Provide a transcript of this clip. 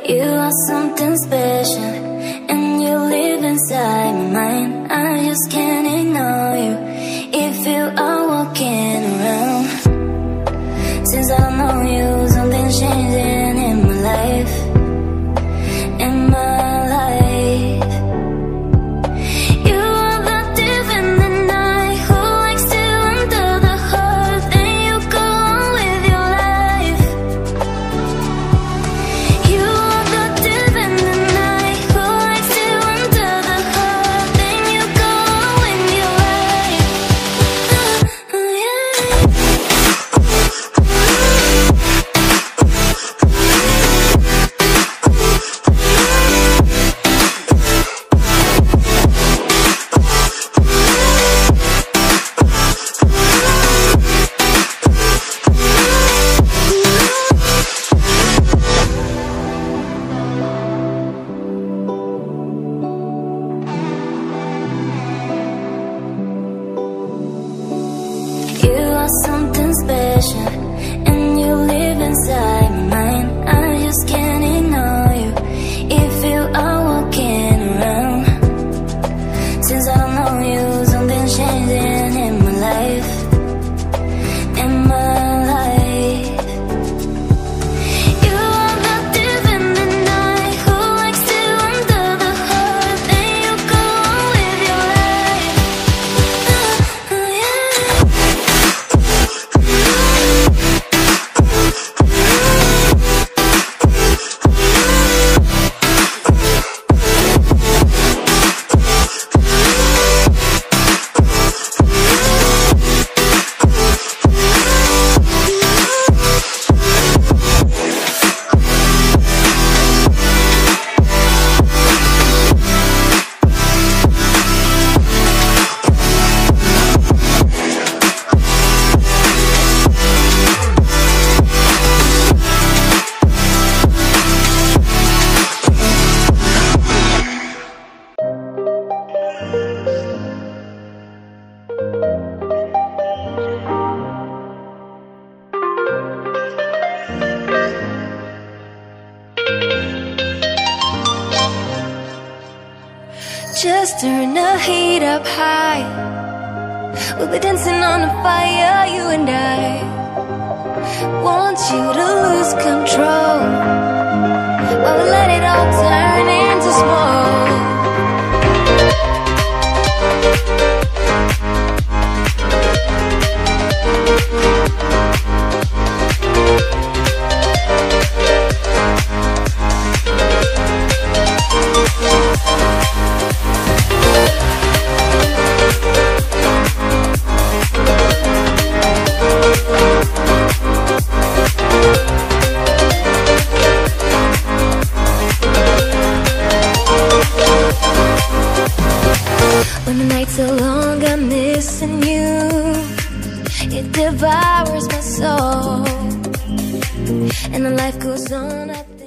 You are something special, and you live inside my mind. I just can't ignore you if you are walking around. Since I don't know you, something's changing in my life. In my life, you are the thief in the night who likes to enter the heart, then you go on with your life. You are the thief in the night who likes to enter the heart, then you go on with your life. You are something special, and you live inside my mind. I just can't ignore you if you are walking around. Since I don't know you, something's changing in my life. In my life, you are the thief in the night who likes to enter the heart, then you go on with your life. Just turn the heat up high. We'll be dancing on the fire, you and I. Want you to lose control while we let it all turn into smoke. When the nights are long, I'm missing you. It devours my soul, and the life goes on.